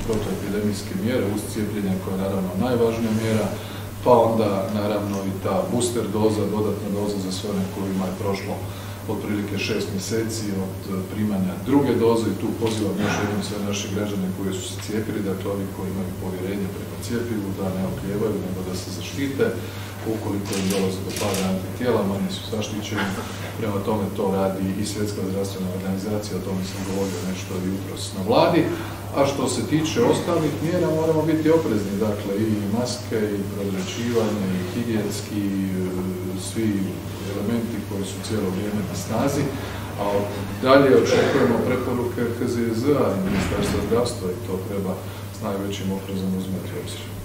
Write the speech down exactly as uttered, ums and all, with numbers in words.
protuepidemijske mjere uz cijepljenje koja je naravno najvažnija mjera, pa onda naravno i ta booster doza, dodatna doza za sve one kojima je prošlo otprilike šest mjeseci od primanja druge doze i tu pozivam još jednom sve naše građane koji su se cijepili, dakle ovi koji imaju povjerenje prema cijepivu, da ne oklijevaju, nego da se zaštite. Ukoliko im dolazi do pada antitijela, manje su zaštićeni. Prema tome to radi i Svjetska zdravstvena organizacija, o tome sam govorio nešto jutros na vladi. A što se tiče ostalih mjera, moramo biti oprezni, dakle i maske, i prozračivanje, i higijenski, svi elementi koji su cijelo vrijeme na snazi, a dalje očekujemo preporuke H Z Z A i Ministarstva zdravstva i to treba s najvećim oprezom uzimati u obzir.